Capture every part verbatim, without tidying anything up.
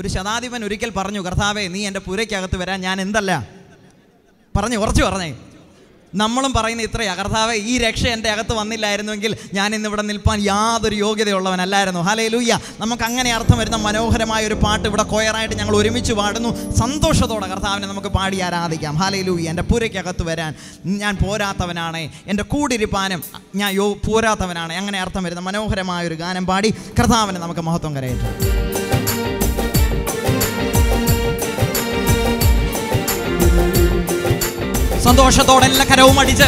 ഒരു ശതാധിപൻ ഒരിക്കൽ പറഞ്ഞു, കർത്താവേ നീ എൻ്റെ പുരയ്ക്കകത്ത് വരാൻ ഞാൻ എന്തല്ല പറഞ്ഞു, കുറച്ച് പറഞ്ഞേ. നമ്മളും പറയുന്ന ഇത്രയാ, കർത്താവേ ഈ രക്ഷ എൻ്റെ അകത്ത് വന്നില്ലായിരുന്നുവെങ്കിൽ ഞാൻ ഇന്നിവിടെ നിൽപ്പാൻ യാതൊരു യോഗ്യതയുള്ളവനല്ലായിരുന്നു. ഹല്ലേലൂയ. നമുക്ക് അങ്ങനെ അർത്ഥം വരുന്ന മനോഹരമായ ഒരു പാട്ട് ഇവിടെ കൊയറായിട്ട് ഞങ്ങൾ ഒരുമിച്ച് പാടുന്നു. സന്തോഷത്തോടെ കർത്താവിനെ നമുക്ക് പാടി ആരാധിക്കാം. ഹല്ലേലൂയ. എൻ്റെ പുരയ്ക്കകത്ത് വരാൻ ഞാൻ പോരാത്തവനാണ്, എൻ്റെ കൂടിരിപ്പാനും ഞാൻ യോ പോരാത്തവനാണ്. അങ്ങനെ അർത്ഥം വരുന്ന മനോഹരമായ ഒരു ഗാനം പാടി കർത്താവിനെ നമുക്ക് മഹത്വം കരയറ്റാം. സന്തോഷത്തോടെ എല്ലാ കരവും അടിച്ച്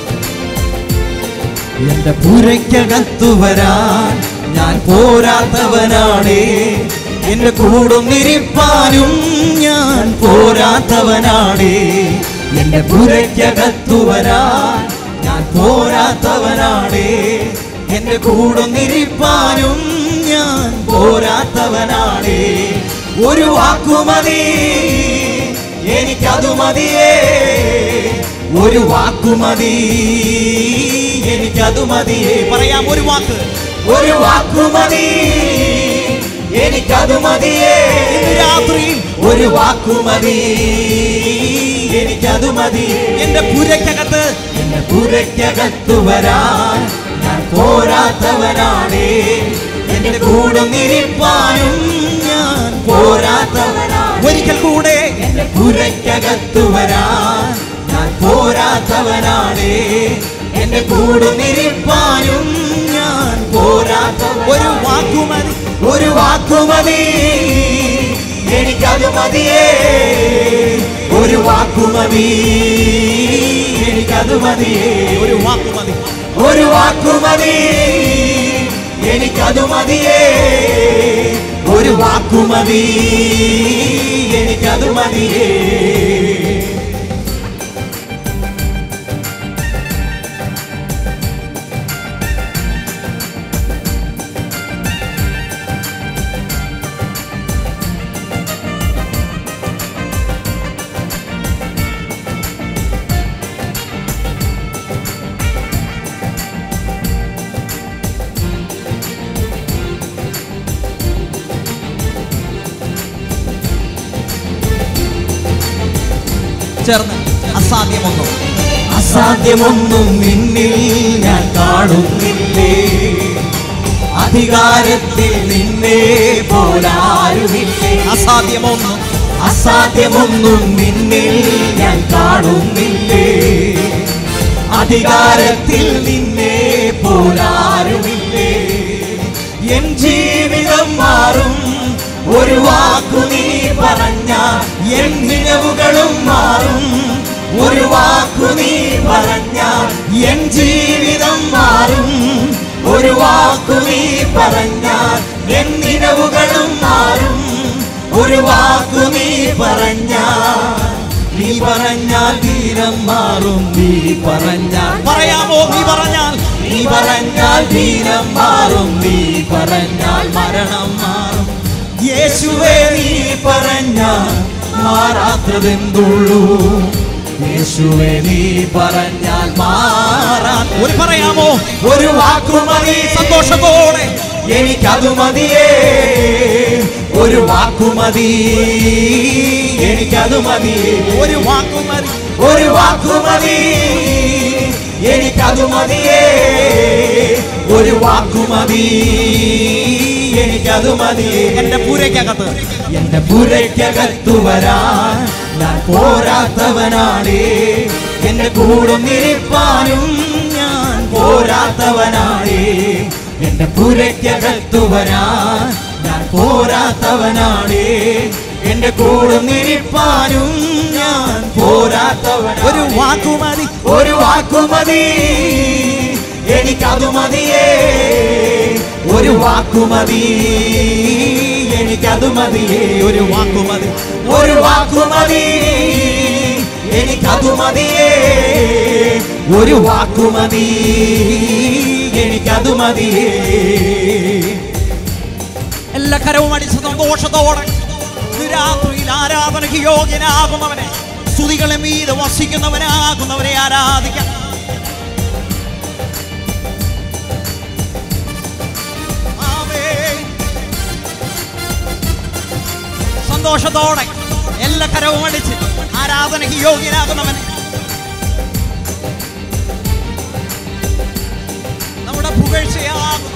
എന്റെ പുരയ്ക്കകത്തു വരാൻ ഞാൻ പോരാത്തവനാണേ, എന്റെ കൂടുന്നിരിപ്പാനും ഞാൻ പോരാത്തവനാണേ. എന്റെ പുരയ്ക്കകത്തു വരാൻ ഞാൻ പോരാത്തവനാണേ, എന്റെ കൂടുന്നിരിപ്പാനും ഞാൻ പോരാത്തവനാണേ. ഒരു വാക്കുമതി എനിക്കതു മതിയേ, ഒരു വാക്കുമതി എനിക്കതു മതിയേ. പറയാം, ഒരു വാക്ക്, ഒരു വാക്കുമതി എനിക്കതു മതിയേ. രാത്രി ഒരു വാക്കുമതി എനിക്കതു മതിയേ. എന്റെ പുരയ്ക്കകത്ത് എന്റെ പുരയ്ക്കകത്തു വരാൻ ഞാൻ പോരാത്തവനാണേ, എന്റെ കൂടുന്നിരിപ്പാനും ഞാൻ പോരാത്തവനാണ്. ഒരിക്കൽ കൂടെ എന്റെ പുരയ്ക്കകത്തു വരാൻ ഞാൻ പോരാത്തവനാണേ, എന്റെ കൂടുന്നിരിപ്പാനും ഞാൻ പോരാത്തവൻ. ഒരു വാക്കുമതി, ഒരു വാക്കുമതി എനിക്കതു മതിയേ, ഒരു വാക്കുമതി എനിക്കതു മതിയേ. ഒരു വാക്കുമതി, ഒരു വാക്കുമതി എനിക്കതു മതിയേ, ഒരു വാക്കുമതി എനിക്കതു മതിയേ. ചേർന്ന് അസാധ്യമൊന്നും അസാധ്യമൊന്നും നിന്നിൽ ഞാൻ കാണുന്നില്ലേ, അധികാരത്തിൽ നിന്നെ പോലാരുമില്ലേ. അസാധ്യമൊന്നും അസാധ്യമൊന്നും നിന്നിൽ ഞാൻ കാണുന്നില്ലേ, അധികാരത്തിൽ നിന്നെ പോലാരുമില്ലേ. എൻ ജീവിതം മാറും ഒരു വാക്കു നീ പറഞ്ഞ, എൻ നിലവുകളും മാറും ഒരു വാക്കു നീ പറഞ്ഞ. എൻ ജീവിതം മാറും ഒരു വാക്കു നീ പറഞ്ഞ, എൻ നിലവുകളും മാറും ഒരു വാക്കു നീ പറഞ്ഞ. നീ പറഞ്ഞാൽ വീരം മാറും, നീ പറഞ്ഞാൽ. പറയാമോ? നീ പറഞ്ഞാൽ, നീ പറഞ്ഞാൽ വീരം മാറും, നീ പറഞ്ഞാൽ മരണം മാറും. യേശുവേ നീ പറഞ്ഞാൽ മാറാത്തതെന്തുള്ളൂ, യേശുവേ നീ പറഞ്ഞാൽ മാറാ. ഒരു പറയാമോ? ഒരു വാക്കുമതി സന്തോഷത്തോടെ എനിക്കതു മതിയേ, ഒരു വാക്കുമതി എനിക്കതു മതിയേ. ഒരു വാക്കുമതി, ഒരു വാക്കുമതി എനിക്കതു മതിയേ, ഒരു വാക്കുമതി എനിക്കതു മതിയേ. എന്റെ പുരയ്ക്കകത്ത് എന്റെ പുരയ്ക്കകത്തു വരാൻ ഞാൻ പോരാത്തവനാണേ, എന്റെ കൂടുന്നിരിപ്പാനും ഞാൻ പോരാത്തവനാണേ. എന്റെ പുരയ്ക്കകത്തു വരാൻ ഞാൻ പോരാത്തവനാണേ, എന്റെ കൂടുന്നിരിപ്പാനും ഞാൻ പോരാത്തവൻ. ഒരു വാക്കുമതി, ഒരു വാക്കുമതി എനിക്കതു മതിയേ, ഒരു വാക്കുമതി എനിക്കതു മതിയേ. ഒരു വാക്കുമതി, ഒരു വാക്കുമതി എനിക്കതു മതിയേ, ഒരു വാക്കുമതി എനിക്കതു മതിയേ. എല്ലാ കരവും അടിച്ച് സന്തോഷത്തോടെ രാത്രിയിൽ ആരാധനയ്ക്ക് യോഗ്യനാകുന്നവനെ, സ്തുതികളെ മീതെ വസിക്കുന്നവനാകുന്നവരെ ആരാധിക്കാം. സന്തോഷത്തോടെ എല്ലാ കരവും അടിച്ച് ആരാധനയ്ക്ക് യോഗ്യനാകുന്നവൻ നമ്മുടെ പുകഴ്ചയാകും.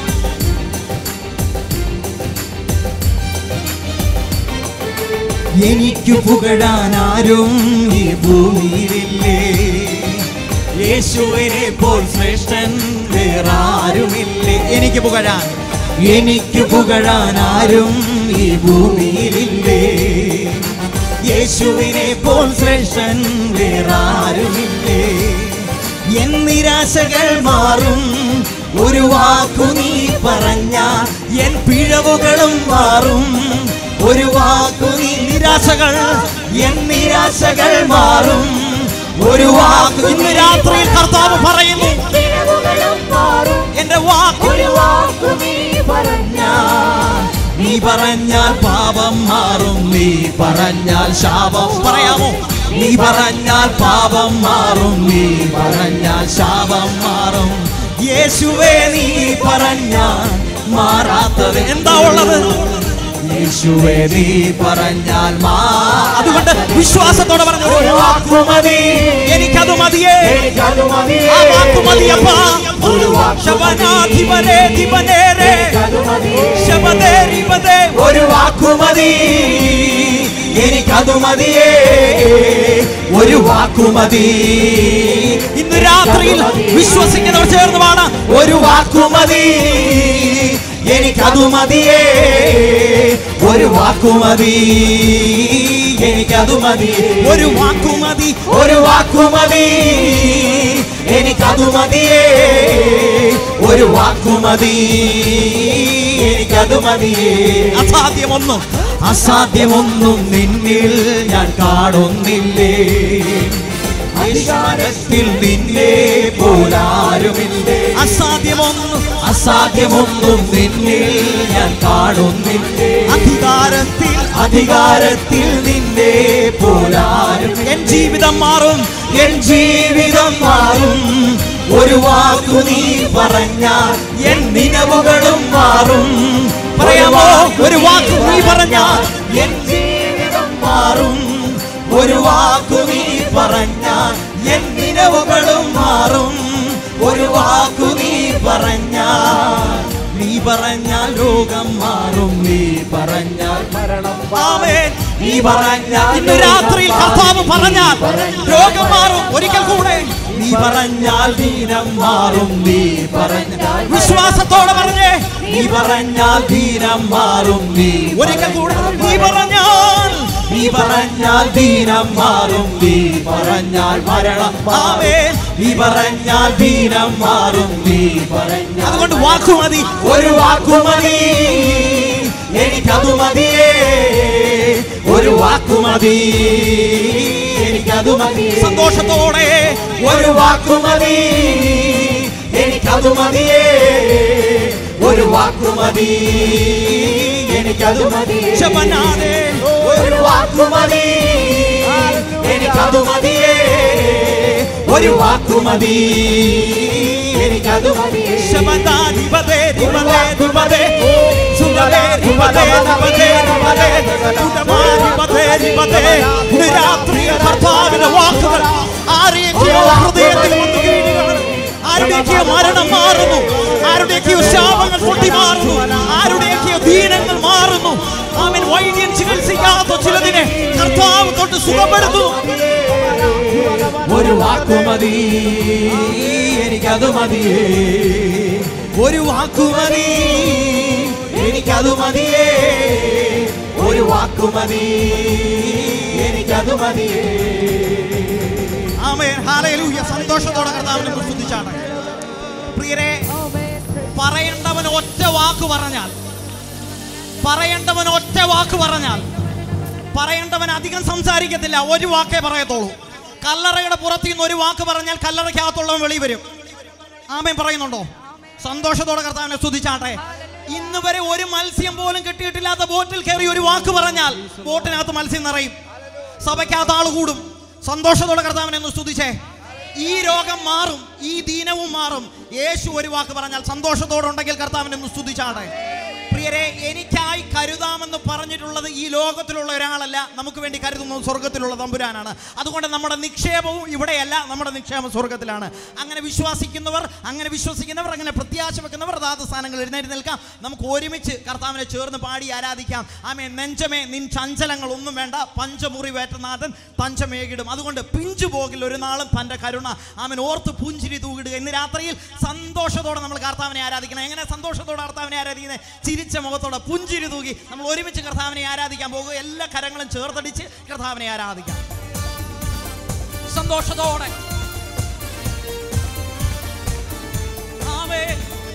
എനിക്കു പുകഴാൻ ആരും ഈ ഭൂമിയിലില്ലേ, യേശുവിനെ പോൽ ശ്രേഷ്ഠൻ വേറാരുമില്ലേ. എനിക്ക് പുകഴാൻ എനിക്ക് പുകഴാൻ ആരും ഈ ഭൂമിയിലില്ലേ, യേശുവിനെ പോൽ ശ്രേഷ്ഠൻ വേറാരുമില്ലേ. എൻ നിരാശകൾ മാറും ഒരു വാക്കു നീ പറഞ്ഞാൽ, എൻ പിഴവുകളും മാറും ഒരു വാക്കു നീ. നിരാശകൾ എൻ നിരാശകൾ മാറും ഒരു വാക്കു. ഇന്ന് രാത്രിയിൽ കർത്താവ് പറയുന്നു, എന്റെ വാക്ക് നീ പറഞ്ഞാൽ പാപം മാറും, നീ പറഞ്ഞാൽ ശാപം. പറയാമോ? നീ പറഞ്ഞാൽ പാപം മാറും, നീ പറഞ്ഞാൽ ശാപം മാറും. യേശുവേ നീ പറഞ്ഞാൽ മാറാത്തത് എന്താ ഉള്ളത്? യേശുവേ നീ പറഞ്ഞാൽ മാ. അതുകൊണ്ട് വിശ്വാസത്തോടെ പറഞ്ഞു, ഒരു വാക്കു മതി, എനിക്കത് മതിയേ, എനിക്കത് മതിയേ, ആ വാക്കു മതിയപ്പാ. ഒരു വാക്കു ശബനാധിപനേ ദിപനേരേ ശബദേരിപദേ. ഒരു വാക്കു മതി, എനിക്കത് മതിയേ, ഒരു വാക്കു മതി. ഇന്ന് രാത്രിയിൽ വിശ്വസിക്കുന്നവർ ചേർന്ന് പാടാ, ഒരു വാക്കു മതി, എനിക്കതു മതിയേ, ഒരു വാക്കു മതി, എനിക്കതു മതി. ഒരു വാക്കു മതി, ഒരു വാക്കു മതി, എനിക്കതു മതിയേ, ഒരു വാക്കു മതി, എനിക്കതു മതിയേ. അസാധ്യമൊന്നും അസാധ്യമൊന്നും നിന്നിൽ ഞാൻ കാണുന്നില്ലേ, അധികാരത്തിൽ നിന്നെ പോലാരുമില്ലേ. അസാധ്യമൊന്നും അസാധ്യമൊന്നും നിന്നിൽ ഞാൻ കാണുന്നില്ലേ, അധികാരത്തിൽ അധികാരത്തിൽ നിന്നെ പോലാരും. എൻ ജീവിതം മാറും, എൻ ജീവിതം മാറും ഒരു വാക്കു നീ പറഞ്ഞാൽ, എൻ നിലവുകളും മാറും. പറയാമോ? ഒരു വാക്ക് നീ പറഞ്ഞാൽ എൻ ജീവിതം മാറും, ഒരു വാക്കു നീ പറഞ്ഞാൽ, എൻ നിലവുകളും മാറും. ഒരു വാക്കു നീ പറഞ്ഞാൽ, നീ പറഞ്ഞാൽ രോഗം മാറും, നീ പറഞ്ഞാൽ മരണം. ആമേൻ. നീ പറഞ്ഞാൽ ഇന്ന് രാത്രിയിൽ കർത്താവ് പറഞ്ഞാൽ രോഗം മാറും. ഒരിക്കൽ കൂടെ നീ പറഞ്ഞാൽ ദീനം മാറും, നീ പറഞ്ഞാൽ വിശ്വാസത്തോടെ പറഞ്ഞേ, നീ പറഞ്ഞാൽ ദീനം മാറും, നീ ഒരിക്കൽ കൂടെ നീ പറഞ്ഞാൽ, നീ പറഞ്ഞാൽ ദീനം മാറും, നീ പറഞ്ഞാൽ മരണം. ആമേൻ. നീ പറഞ്ഞാൽ ദീനം മാറും, നീ പറഞ്ഞാൽ. അതുകൊണ്ട് വാക്കു മതി, ഒരു വാക്കു മതി, എനിക്കതു മതിയേ, ഒരു വാക്കു മതി, എനിക്കതു മതി. സന്തോഷത്തോടെ ഒരു വാക്കു മതി, എനിക്കതു മതിയേ, ഒരു വാക്കു മതി, എനിക്കതു മതി. ശബനാദേ ഒരു വാക്കു മതി, എനിക്കതു മതിയേ, ഒരു വാക്കു മതി, എനിക്കതു മതി. ശബനാധിപതേ ദിപതേ ദിപതേ സുരദേ ദിപതേ ദിപതേ ദിപതേ സുരമാധിപതേ ദിപതേ. ഇന്ന് രാത്രിയിൽ കർത്താവിന്റെ വാക്കുകൾ ആരെയൊക്കെയോ ഹൃദയത്തിൽ വന്നു വീഴുകയാണ്. ആരുടെയൊക്കെയോ മരണം മാറുന്നു, ആരുടെയൊക്കെയോ ശാപങ്ങൾ പൊട്ടി മാറുന്നു, ആരുടെയൊക്കെയോ ദീനങ്ങൾ മാറുന്നു. അവൻ വൈദ്യൻ ചികിത്സിക്കാത്ത ചിലതിനെ കർത്താവ് തൊട്ട് സുഖപ്പെടുത്തുന്നു. ഒരു വാക്കു മതി, എനിക്കതു മതിയേ, ഒരു വാക്കു മതി, എനിക്കതു മതിയേ, ഒരു വാക്കു മതി, എനിക്കതു മതിയേ. ആമേൻ. ഹല്ലേലൂയ. സന്തോഷത്തോടെ കർത്താവിനെ സ്തുതിച്ചാണ്. പ്രിയരെ, പറയേണ്ടവൻ ഒറ്റ വാക്ക് പറഞ്ഞാൽ, പറയേണ്ടവൻ ഒറ്റ വാക്ക് പറഞ്ഞാൽ, പറയേണ്ടവൻ അധികം സംസാരിക്കത്തില്ല, ഒരു വാക്കേ പറയത്തുള്ളൂ. കല്ലറയുടെ പുറത്തു നിന്ന് ഒരു വാക്ക് പറഞ്ഞാൽ കല്ലറയ്ക്കകത്തുള്ളവൻ വെളി വരും. ആമേൻ. പറയുന്നുണ്ടോ? സന്തോഷത്തോടെ കർത്താവിനെ സ്തുതിച്ചാട്ടെ. ഇന്ന് വരെ ഒരു മത്സ്യം പോലും കിട്ടിയിട്ടില്ലാത്ത ബോട്ടിൽ കയറി ഒരു വാക്ക് പറഞ്ഞാൽ ബോട്ടിനകത്ത് മത്സ്യം നിറയും, സഭയ്ക്കകത്ത് ആൾ കൂടും. സന്തോഷത്തോടെ കർത്താവിനെ ഒന്ന് സ്തുതിച്ചേ. ഈ രോഗം മാറും, ഈ ദീനവും മാറും. യേശു ഒരു വാക്ക് പറഞ്ഞാൽ സന്തോഷത്തോടെ ഉണ്ടെങ്കിൽ കർത്താവിനെ ഒന്ന് സ്തുതിച്ചാട്ടെ. പ്രിയ പ്രിയരെ, എനിക്കായി കരുതാമെന്ന് പറഞ്ഞിട്ടുള്ളത് ഈ ലോകത്തിലുള്ള ഒരാളല്ല, നമുക്ക് വേണ്ടി കരുതുന്നത് സ്വർഗത്തിലുള്ള തമ്പുരാനാണ്. അതുകൊണ്ട് നമ്മുടെ നിക്ഷേപവും ഇവിടെയല്ല, നമ്മുടെ നിക്ഷേപം സ്വർഗത്തിലാണ്. അങ്ങനെ വിശ്വസിക്കുന്നവർ അങ്ങനെ വിശ്വസിക്കുന്നവർ അങ്ങനെ പ്രത്യാശ വെക്കുന്നവർ അതാത് സ്ഥാനങ്ങൾ എഴുന്നേറ്റ് നിൽക്കാം. നമുക്ക് ഒരുമിച്ച് കർത്താവിനെ ചേർന്ന് പാടി ആരാധിക്കാം. ആമേൻ. നെഞ്ചമേ നിൻ ചഞ്ചലങ്ങൾ ഒന്നും വേണ്ട, പഞ്ചമുറിവേറ്റനാഥൻ തഞ്ചമേകിടും. അതുകൊണ്ട് പിഞ്ചു പോകിൽ ഒരു നാളും തൻ്റെ കരുണ. ആമേൻ. ഓർത്ത് പുഞ്ചിരി തൂകിടുക. ഇന്ന് രാത്രിയിൽ സന്തോഷത്തോടെ നമ്മൾ കർത്താവിനെ ആരാധിക്കണം. എങ്ങനെ സന്തോഷത്തോടെ കർത്താവിനെ ആരാധിക്കുന്നത്? ചിരിച്ച മുഖത്തോടെ പുഞ്ചിരി തൂകി നമ്മൾ ഒരുമിച്ച് കർത്താവിനെ ആരാധിക്കാൻ പോകുക. എല്ലാ കരങ്ങളും ചേർത്തടിച്ച് കർത്താവിനെ ആരാധിക്കാം സന്തോഷത്തോടെ. ആമേൻ.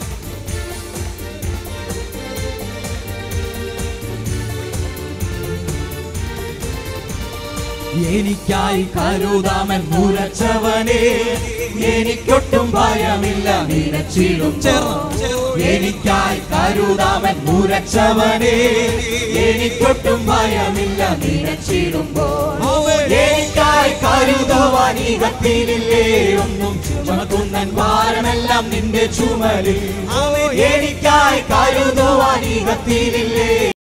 എനിക്കായി കരുതാമൻ മുരച്ചവനെ, എനിക്കൊട്ടും ഭയമില്ല നിരച്ചിടും. എനിക്കായി കരുതാമൻ മുരച്ചവനെ, എനിക്കൊട്ടും ഭയമില്ല നിരച്ചിടുമ്പോൾ. എനിക്കായി കരുതുവാൻ ഈ കത്തിയിലില്ലേ ഒന്നും, ചുമക്കുന്നൻ ഭാരമെല്ലാം നിന്റെ ചുമലിൽ. എനിക്കായി കരുതുവാൻ ഈ കത്തിയിലില്ലേ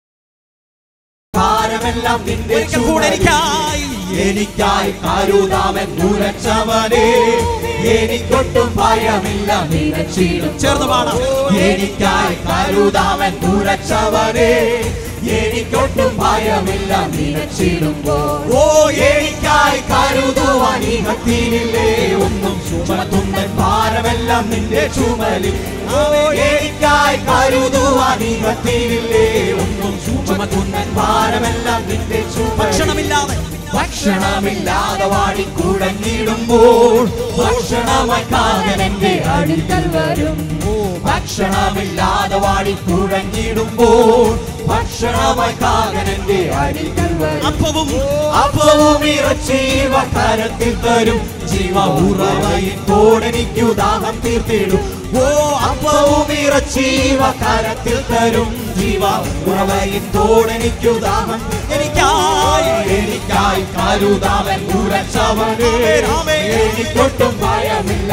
ഭാരമെല്ലാം നിന്റെ ചുമലിൽ. എനിക്കായി കരുതാമൻ മുരച്ചവനെ, എനിക്കൊട്ടും ഭയമില്ല നിരച്ചിടും. ചേർന്ന് പാടാം. എനിക്കായി കരുതാമൻ മുരച്ചവനെ, എനിക്കൊട്ടും ഭയമില്ല നിരച്ചിടുമ്പോൾ. ഓ എനിക്കായി കരുതുവാൻ ഈ കത്തിയിലില്ലേ ഒന്നും, ചുമത്തുന്നൻ ഭാരമെല്ലാം നിന്റെ ചുമലിൽ. ഓ എനിക്കായി കരുതുവാൻ ഈ കത്തിയിലില്ലേ ഒന്നും, ചുമത്തുന്നൻ ഭാരമെല്ലാം നിന്റെ ചുമലിൽ. ഭക്ഷണമില്ലാതെ ഭക്ഷണമില്ലാതെ വാടിക്കുടങ്ങിടുമ്പോൾ ഭക്ഷണമായി കാകൻ എന്റെ അടുക്കൽ വരും. ഭക്ഷണമില്ലാതെ വാടിക്കുടങ്ങിടുമ്പോൾ ഭക്ഷണമായി കാകൻ എന്റെ അടുക്കൽ വരും. അപ്പവും അപ്പവും ഇറച്ചിവ കരത്തിൽ തരും. ജീവ ഉറവയിൽ തോടെനിക്കു ദാഹം തീർത്തിടും. ഓ അപ്പവും ഇറച്ചിവ കരത്തിൽ തരും. ജീവ ഉറവയിൽ തോടെനിക്കു ദാഹം. എനിക്കായി എനിക്കായി കരുതാമൻ മുരച്ചവനെ, എനിക്കൊട്ടും ഭയമില്ല.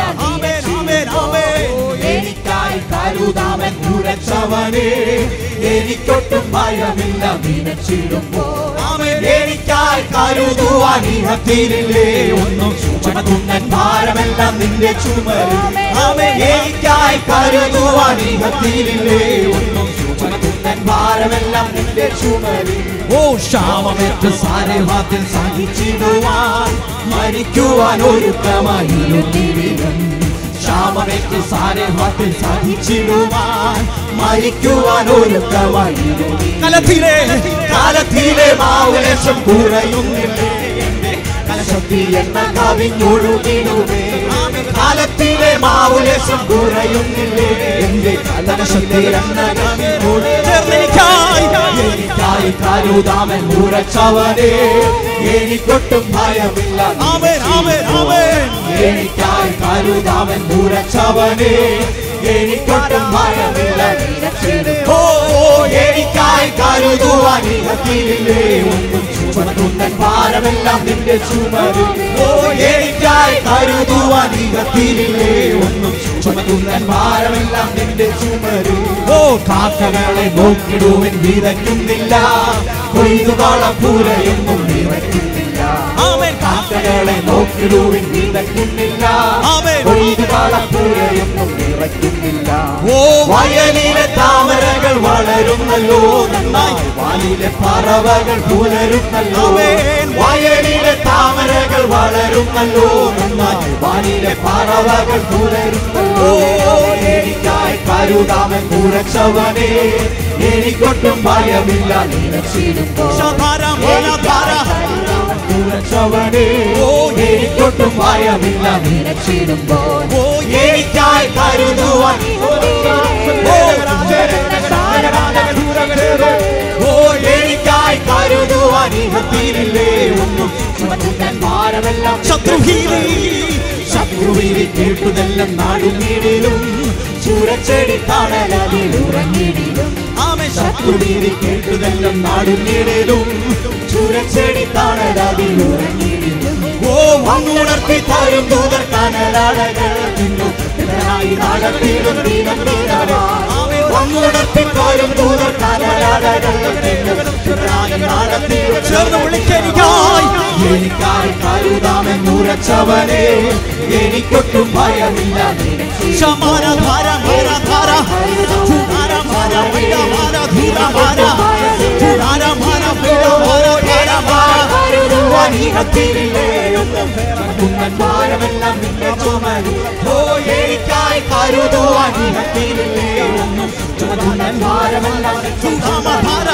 എനിക്കായി കരുതാമൻ മുരച്ചവനെ, എനിക്കൊട്ടും ഭയമില്ല നിരച്ചിടുമ്പോൾ. എനിക്കായി കരുതുവാൻ ഈ കത്തിയിലില്ലേ ഒന്നും, ചുമത്തുന്നൻ ഭാരമെല്ലാം നിന്റെ ചുമലിൽ. എനിക്കായി കരുതുവാൻ ഈ കത്തിയിലില്ലേ ഒന്നും, ചുമത്തുന്നൻ ഭാരമെല്ലാം നിന്റെ ചുമലിൽ. ഓ ക്ഷാമമേറ്റ് സാരവാത്തിൽ സഹിച്ചിടുവാൻ മരിക്കുവാൻ ഒരുക്കമായിരുന്നിരിക്കും. ക്ഷാമമേറ്റ് സാരവാത്തിൽ സഹിച്ചിടുവാൻ മരിക്കുവാൻ ഒരുക്കമായിരുന്നു. കലത്തിലെ കാലത്തിലെ മാവുലേശം കുറയുന്നില്ലേ, കലശത്തി എണ്ണ കവിഞ്ഞൊഴുകിടുമേ. കാലത്തിലെ മാവുലേശം കുറയുന്നില്ലേ, എന്റെ കലശത്തി എണ്ണ കവിഞ്ഞൊഴുകിടുമേ. എനിക്കായി കരുതാമൻ മുരച്ചവനെ, എനിക്കൊട്ടും ഭയമില്ല. എനിക്കായി കരുതാമൻ മുരച്ചവനെ, എനിക്കൊട്ടും ഭയമില്ല. ഓ എനിക്കായി കരുതുവാൻ ഈ കത്തിയിലില്ലേ ഒന്നും, ചുമത്തുന്നൻ ഭാരമെല്ലാം നിന്റെ ചുമലിൽ. ഓ എനിക്കായി കരുതുവാൻ ഈ കത്തിയിലില്ലേ ഒന്നും, ചുമത്തുന്നൻ ഭാരമെല്ലാം നിന്റെ ചുമലിൽ. ഓ കാക്കകളെ നോക്കിടുവിൻ വിതയ്ക്കുന്നില്ല, കൊയ്തുകാളം പൂരയൊന്നും നിറയ്ക്കുന്നില്ല. കാക്കകളെ നോക്കിടുവിൻ വിതയ്ക്കുന്നില്ല, കൊയ്തുകാളം പൂരയൊന്നും നിറയ്ക്കുന്നില്ല. ഓ വയലിലെ താമരകൾ വളരുന്നല്ലോ നന്നായി, വാലിലെ പറവകൾ പുലരുന്നല്ലോ. വയലിലെ താമരകൾ വളരുന്നല്ലോ നന്നായി, വാലിലെ പറവകൾ പുലരുന്നല്ലോ. എനിക്കായി കരുതാമൻ മുരച്ചവനെ, എനിക്കൊട്ടും ഭയമില്ല നിരച്ചിടുമ്പോൾ. മുരച്ചവനെ, ഓ എനിക്കൊട്ടും ഭയമില്ല നിരച്ചിടുമ്പോൾ. ഓ എനിക്കായി കരുതുവാൻ ഓ എനിക്കായി കരുതുവാൻ ഈ കത്തിയിലില്ലേ ഒന്നും, ചുമത്തുന്നൻ ഭാരമെല്ലാം. ശത്രുഹീലി ശത്രുവീരി കേട്ടുതെല്ലാം നാടുനീടിലും, ചൂരച്ചെടി തണലതിൽ ഉറങ്ങിടിലും. ആമേ ശത്രുവീരി കേട്ടുതെല്ലാം നാടുനീടിലും, ചൂരച്ചെടി തണലതിൽ ഉറങ്ങിടിലും. ഓ വന്നുണർത്തി തരും ദൂതർ കനലടകൾ തിന്നു, നാളത്തിലും ദീനം ദീനമാ. അങ്ങുണർത്തിക്കോരും ദൂതർ കാൽവരാടകൾ ചേർന്ന് വിളിക്കായി എനിക്കായി കരുതാമെന്നുറച്ചവനെ എനിക്കൊട്ടും ഭയമില്ല സമാന ധാര ധാര ധാര ധാര ധാര ധാര ധാര ധാര ഭാരമെല്ലാം നിന്റെ ചുമരും ഓ എനിക്കായി കരുതുവാനിഹത്തിരില്ലേ ഒന്നും ചുമതുന്നൻ ഭാരമെല്ലാം ഭാര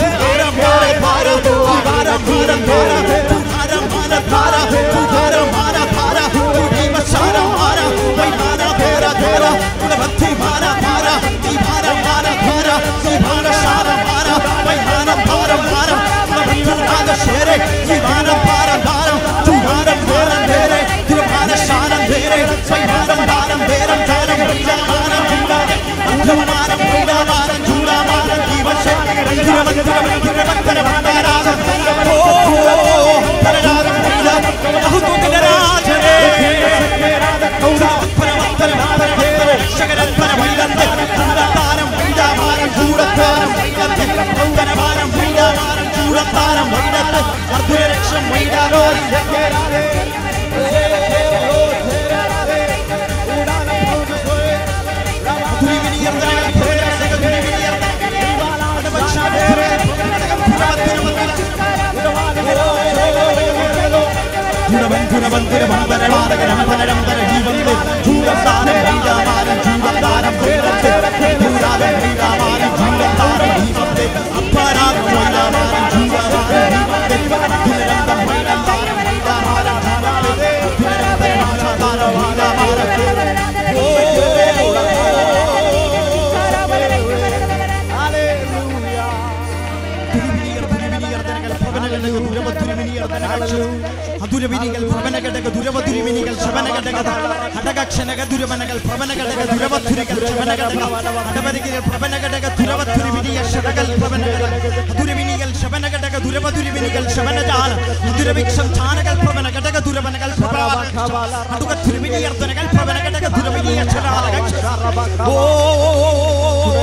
Adurabinigal, Prabanagadaga, Durabadurimigal, Shabanagadaga, Hadagakshanaka, Durabanagal, Prabanagadaga, Durabadurigal, Shabanagadaga, Hadabadigal, Prabanagadaga, Durabadurimigal, Shadagal, Prabanagadaga, Adurabinigal, Shabanagadaga, Durabadurimigal, Shabanadala, Durabixam, Tanagal, Prabanagadaga, Durabanagal, Prabala, Adukaturimigal, Tanagal, Prabanagadaga, Durabinigal, Shadala. Oh,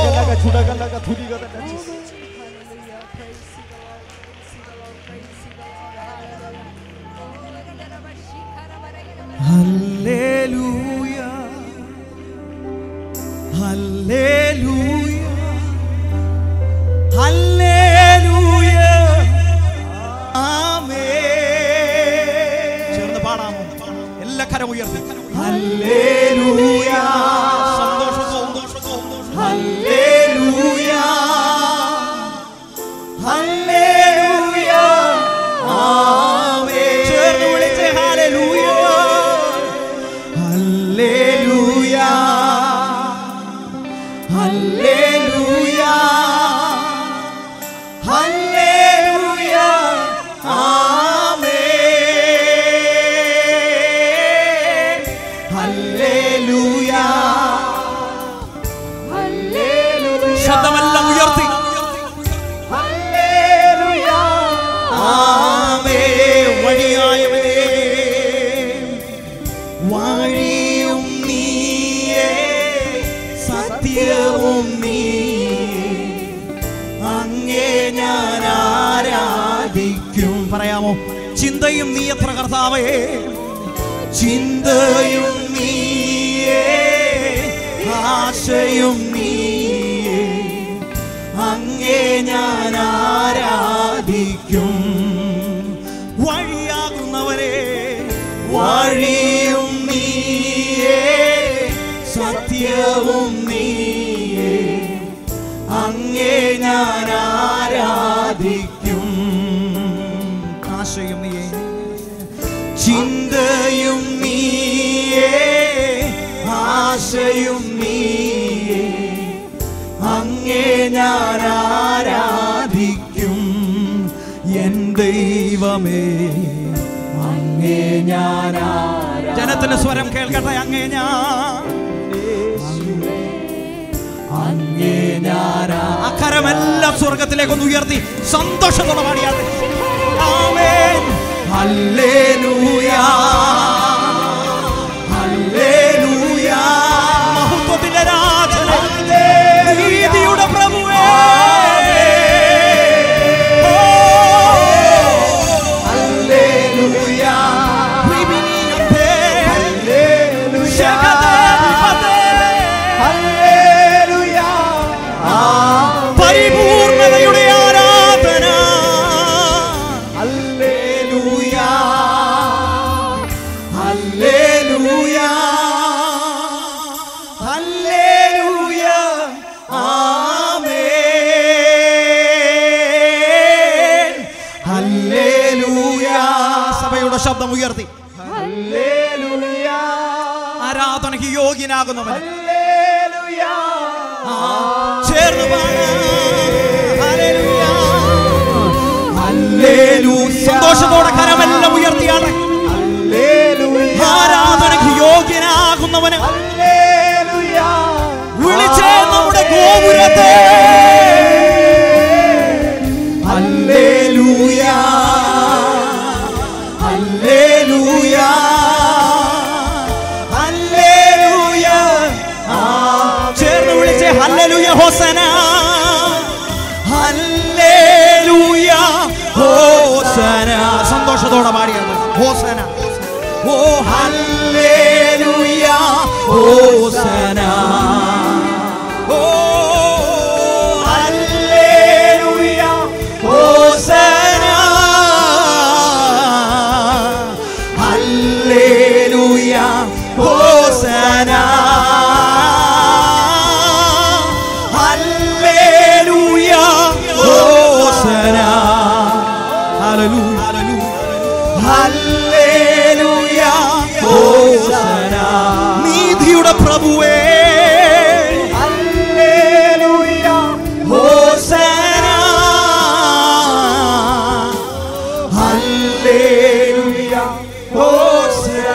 Hallelujah, Hallelujah, Hallelujah, Amen. ചേർന്ന് പാടാമോ? എല്ലാ കരം ഉയർത്തി Hallelujah, സന്തോഷവും സന്തോഷവും Hallelujah, Hallelujah, Amen. ചേർന്ന് വിളിച്ചേ Hallelujah. Hallelujah, Hallelujah, Hallelujah, Amen. Hallelujah, Hallelujah. ശബ്ദമെല്ലാം ഉയർത്തി Hallelujah, Amen. വഴിയായവനേ വഴിയും നീയേ സത്യവും നീയേ അങ്ങേ ഞാൻ ആരാധിക്കും. പറയാമോ? ചിന്തയും നീ എത്ര കർത്താവേ, ചിന്തയും നീയേ ആശയും നീയേ അങ്ങേ ഞാൻ ആരാധിക്കും. വഴിയാകുന്നവരെ വഴിയും നീയേ സത്യവും നീയേ അങ്ങേ ഞാൻ ആരാധിക്കും. ആശയും നീയേ ചിന്തയും നീയേ ആശയും നീയേ അങ്ങേ ഞാൻ ആരാധിക്കും. എൻ ദൈവമേ അങ്ങേ ഞാൻ ആരാധിക്കും. ജനത്തിന്റെ സ്വരം കേൾക്കട്ടെ. അങ്ങേ ഞാൻ അങ്ങേ ഞാൻ അക്കരമെല്ലാം സ്വർഗത്തിലേക്കൊന്ന് ഉയർത്തി സന്തോഷത്തോടെ പാടിയാട്ടെ. ആമേൻ. ഹല്ലേലൂയാ, ഹല്ലേലൂയാ. മഹത്വത്തിന്റെ രാജനേ, നീതിയുടെ ശബ്ദം ഉയർത്തി ആരാധനയ്ക്ക് യോഗ്യനാകുന്നവൻ ചേർന്ന് സന്തോഷത്തോടെ കരമെല്ലാം ഉയർത്തിയാണ് ആരാധനയ്ക്ക് യോഗ്യനാകുന്നവന് വിളിച്ചേ നമ്മുടെ ഗോപുരത്തെ ഹല്ലേലൂയ ഹല്ലേലൂയ ഹല്ലേലൂയ ചേർന്ന് വിളിച്ചേ ഹല്ലേലൂയ ഹോസന ഹല്ലേലൂയ ഹോസന സന്തോഷത്തോടെ പാടിയത് ഹോസന ഓ ഹല്ലേലൂയ ഹോസന ഓ ഹല്ലേലൂയ ഹോസന ഹല്ലേലൂയ ഹോസന ഹല്ലേലൂയ ഹോസന ഹല്ലേലൂയ ഹല്ലേലൂയ ഹോസന നീതിയുടെ പ്രഭുവേ ഹല്ലേലൂയ ഹോസന ഹല്ലേലൂയ ഹോസന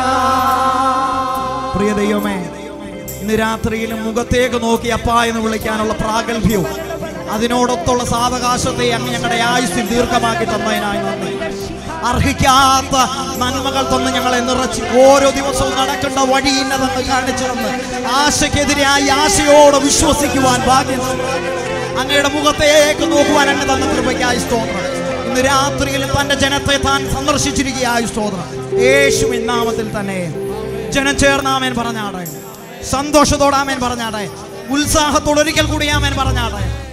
പ്രിയ ദൈവമേ ഇന്ന് രാത്രിയിലും മുഖത്തേക്ക് നോക്കി അപ്പാ എന്ന് വിളിക്കാനുള്ള പ്രാഗൽഭ്യവും അതിനോടൊത്തുള്ള സാവകാശത്തെ അങ്ങ് ഞങ്ങളുടെ ആയുസ്സിൽ ദീർഘമാക്കി തന്നതിനായി നന്ദി. അർഹിക്കാത്ത നന്മകൾ തന്ന് ഞങ്ങളെ നിറച്ച് ഓരോ ദിവസവും നടക്കേണ്ട വഴി ഇന്നതെന്ന് കാണിച്ചു തന്ന് ആശയ്ക്കെതിരായി ആശയോടെ വിശ്വസിക്കുവാൻ ഭാഗ്യം അങ്ങയുടെ മുഖത്തേക്ക് നോക്കുവാൻ അങ്ങ് തന്ന കൃപയ്ക്കായി സ്തോത്രം. ഇന്ന് രാത്രിയിലും തന്റെ ജനത്തെ താൻ സന്ദർശിച്ചിരിക്കുകയായി സ്തോത്രം. യേശുവിൻ നാമത്തിൽ തന്നെ ജനം ചേർന്നാമേൻ പറഞ്ഞാടെ, സന്തോഷത്തോടാമേൻ പറഞ്ഞാടെ, ഉത്സാഹത്തോടെ ഒരിക്കൽ കൂടി ആമേൻ പറഞ്ഞാടെ.